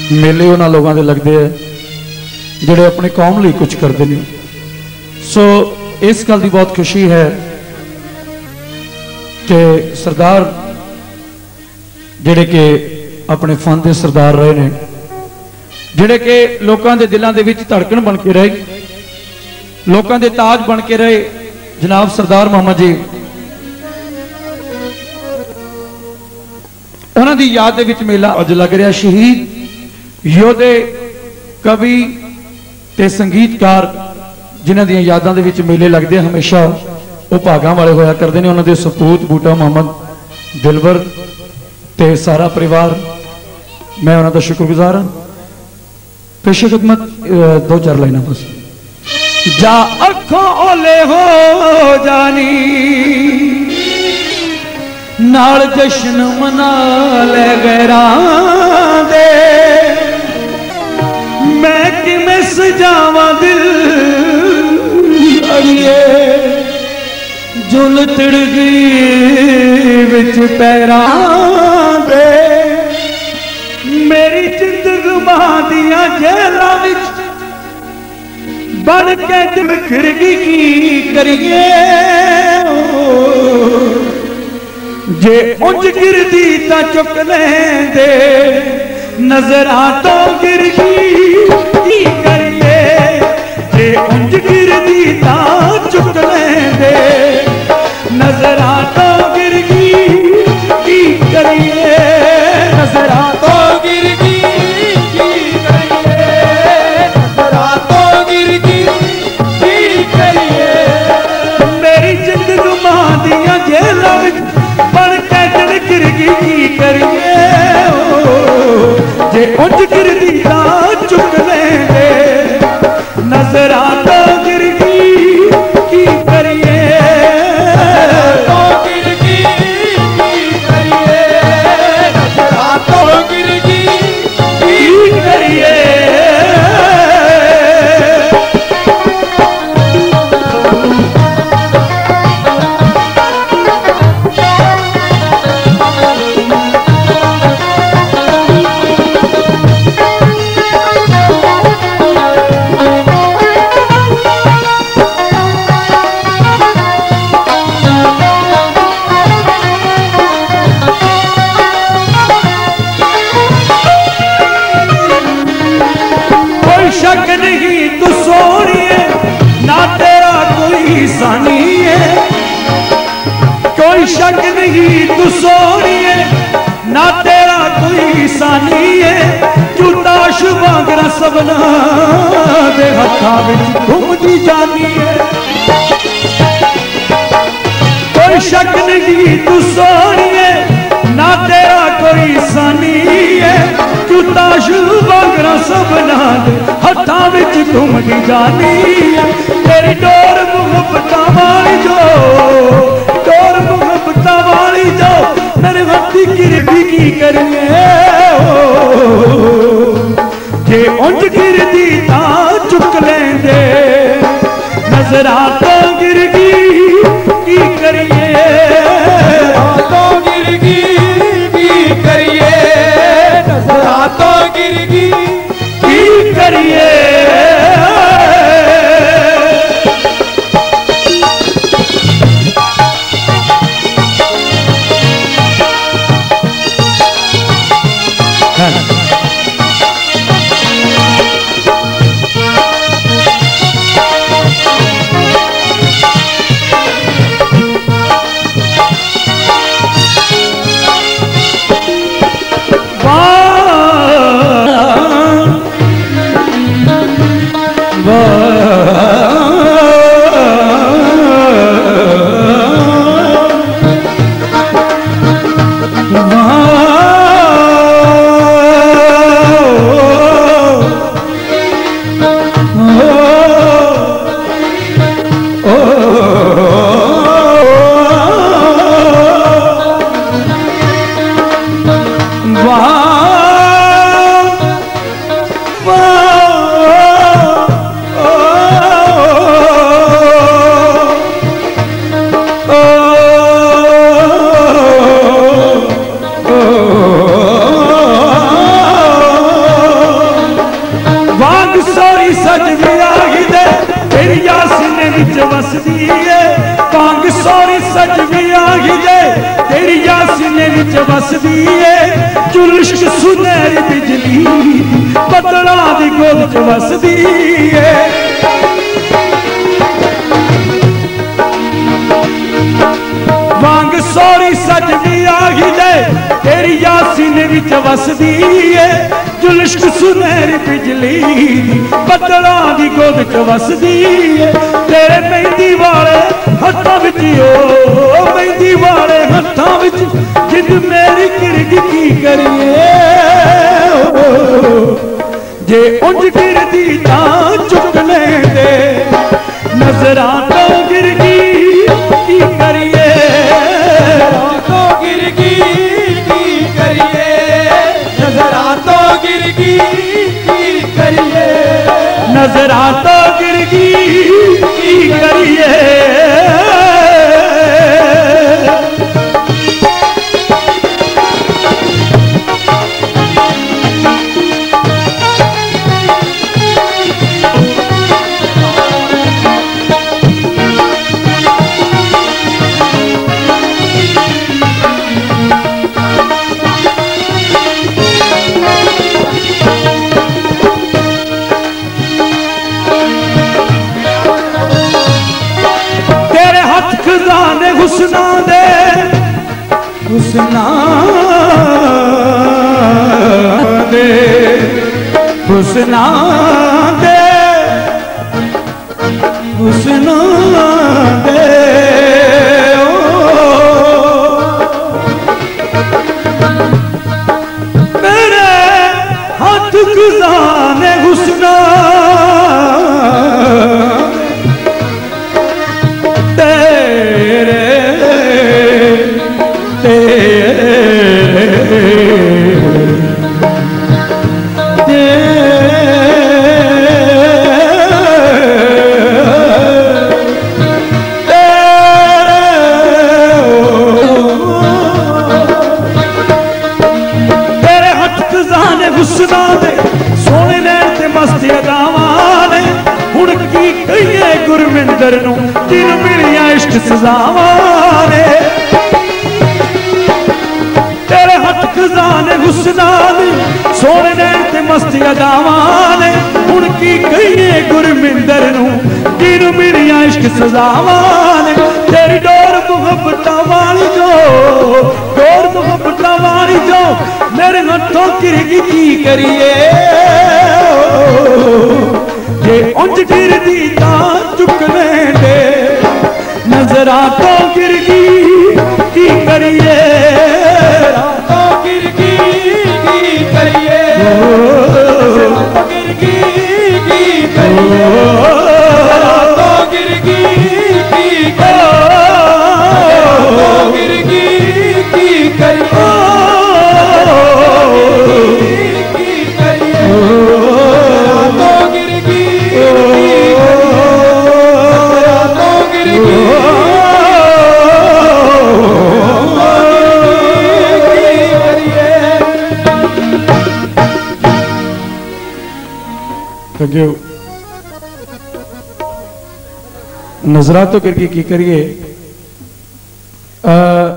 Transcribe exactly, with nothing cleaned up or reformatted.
मेले उन्होंने लोगों के लगते हैं जोड़े अपनी कौम लिए कुछ करते हैं। सो इस गल की बहुत खुशी है कि सरदार जिहड़े कि अपने फन के सरदार रहे ने, जिहड़े कि लोगों के दिलों के विच धड़कन बन के रहे, लोगों के ताज बन के रहे, जनाब सरदार मोहम्मद जी, उन्होंने दी याद दे विच मेला अज लग रहा। शहीद योधे कवि ते संगीतकार जिन्हां दी यादां दे विच मेले लगते हमेशा वो भागां वाले होया करते हैं। उन्होंने सपूत बूटा मोहम्मद दिलबर ते सारा परिवार, मैं उन्होंने शुक्रगुजार हाँ। पेशे खिदमत दो चार लाइना बस। जा अखों ओले हो जानी नाल जश्न मना ले गैरां दे, मैं किवें सजावां दिल अड़िए जुल तिड़ गई विच पैरां दे, मेरी जिंदगी दियां जेलां विच बन के दिल खिरगी की करिए, जे उंज गिरदी ता चुक लेंदे नजरां तो गिरगी की करिए, जे उंज गिरदी ता चुक लेंदे नजरां तो गिरगी की करिए, नजरां तो गिरगी की करिए, नजरां तो गिरगी की करिए, मेरी जिंदगी मां दियां जेलां विच बन के दिल गिरगी की करिए, जे उंज गिरदी ता चुक लेंदे नजरां तो गिरगी की करिए, तो गिरगी की करिए, नजरां तो गिरगी की करिए। शक नहीं तू सोनिए ना तेरा कोई सानी है, कोई शक नहीं तू सोनिए ना तेरा कोई सानी है, तू ताश वांगरा सबना दे हत्थां विच घुमदी जानी है, कोई शक नहीं तू सोनिए ना तेरा कोई सानी है, तू ताश वांगरा सबना दे हत्थां विच घुमदी जानी है, तेरी डोर मुहब्बतां वाली जो, डोर मुहब्बतां वाली जो, मेरे हत्थी गिरदी की करिए, जे उंज गिरदी तां चुक लेंदे नजरां तो गिरगी की करिए, तो गिरगी की करिए, नजरां तो गिरगी की करिए। जुल्श सुनहरी बिजली बदला दी गोद च वसदी है। वांग सोरी सजदी आही दे तेरी यासीन विच वसदी है। जुल्श सुनहरी बिजली बदला दी गोद च वसदी है। तेरे मेहंदी वाले हत्थां विच ओ मेहंदी वाले हत्थां विच जिंद मेरी गिरगी की करिए। जे उंज गिरदी तां चुक लेंदे नजरां तो गिरगी की करिए। तो गिरगी की करिए नजरां तो गिरगी की करिए। नजरां तो गिरगी की करिए। हुस्ना दे हुस्ना दे हुस्ना दे हुस्ना दे मेरे हाथ गुजाने हुस्ना गुरविंदर नूं तीन मिलिया इश्क सजावां ने। तेरे हथ खजाने हुस्ना दे सोने नैन ते मस्ती अदावां ने। हुण की कहिए गुरविंदर नूं तीन मिलिया इश्क सजावां ने। तेरी डोर मुहब्बतां वाली जो डोर मुहब्बतां वाली जो मेरे हथों गिरगी की करिए। जे उंज गिरदी तां चुक लेंदे नजरां तो गिरगी की करिए। तो गिरगी की करिए तो गिरगी की करिए। तो गिरगी की करिए तो गिरगी की करिए। नजरा तो करके की करिए।